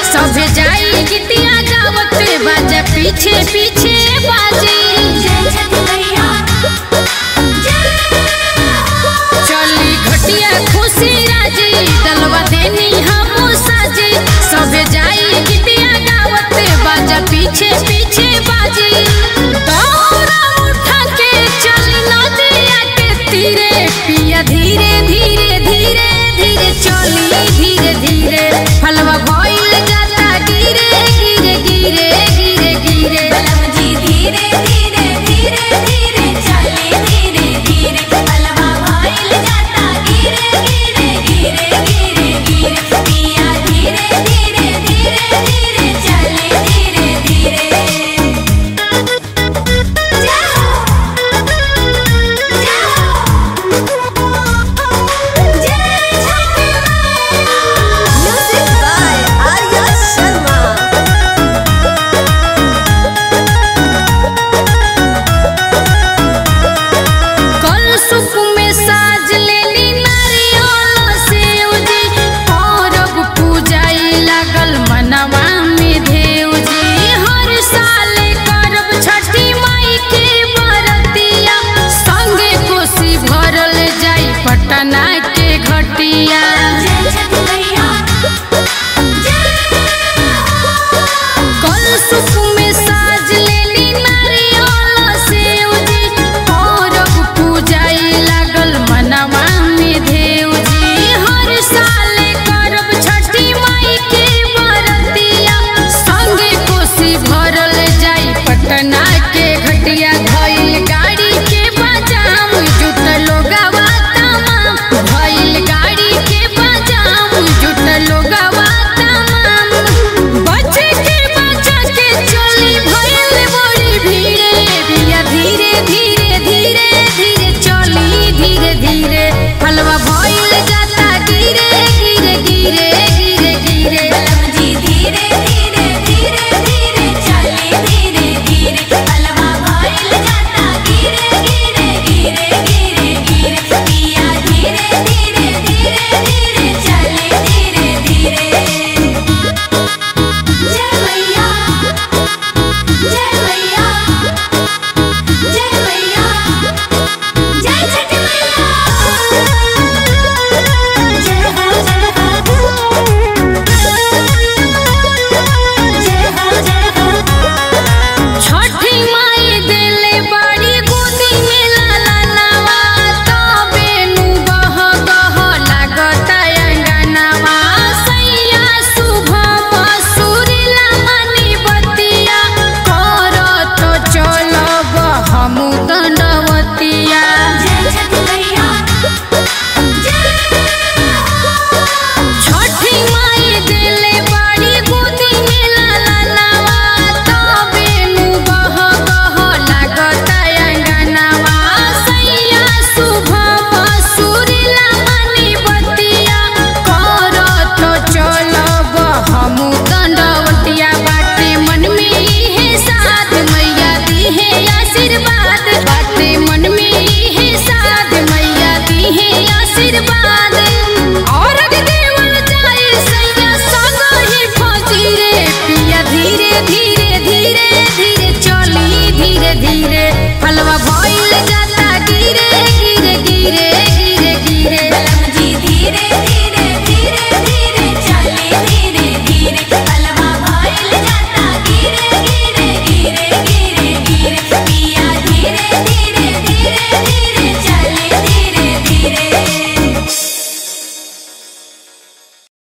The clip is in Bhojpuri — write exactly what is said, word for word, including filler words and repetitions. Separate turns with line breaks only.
सभे जाई गीतिया गावते बाजा पीछे पीछे बाजी चली घटिया खुशी राजी दलवा देनी हम साजी सभे जाई गीतिया गावते बाजा पीछे पीछे बाजी दौरा उठा के चली नदिया के तीरे पिया धीरे धीरे धीरे धीरे चली धीरे धीरे फलवा भइल जाता गिरे गिरे गिरे गिरे गिरे
जी धीरे धीरे धीरे धीरे चले धीरे धीरे फलवा भइल जाता गिरे गिरे गिरे गिरे गिरे पिया धीरे धीरे धीरे धीरे चले धीरे धीरे जाओ जाओ जय छठ म्यूजिक बाय आर्या शर्मा
कल सुख में साज लेली नारियल सेव जी औरब पूजाई लागल मनवा में देव जी हर साल करब छठी माई के बरतिया संगे कोसी भरल जाई पटना के घटिया
जय छठ मैया
कल सुख में साज लेली नारियल सेव जी औरब पूजाई लागल मनवा में देव जी हर साल करब छठी माई के बरतिया संगे कोसी भरल जाई पटना के घटिया धइल गाड़ी के बाजाम जुटल लोगवा तमाम धइल गाड़ी के बाजाम जुटल लोगवा तमाम बच के बचा के चली भइल बड़ी भीड़े बिया धीरे धीरे धीरे धीरे चली धीरे धीरे फलवा भइल जाता गिरे गिरे गिरे गिरे गिरे
जी धीरे धीरे धीरे धीरे चले धीरे धीरे फलवा भइल जाता गिरे गिरे गिरे गिरे गिरे पिया धीरे धीरे धीरे धीरे चले धीरे धीरे जय मैया जय मैया जय मैया जय छठ मैया जय हो जय हो जय हो जय हो
छठी माई देले बड़ी गोदी में लाला नवा तबे नु गह गह लागता अंगनवा सैया शुभम सुरीला मनी बतिया करत चलब हमू दंडवतिया